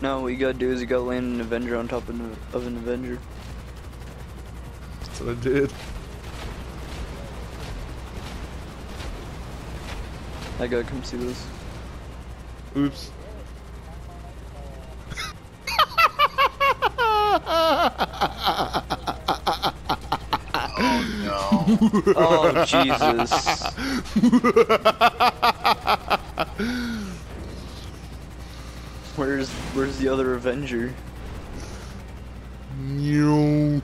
No, what you gotta do is you gotta land an Avenger on top of an Avenger. That's what I did. I gotta come see this. Oops. Oh no. Oh Jesus. Where's the other Avenger? No.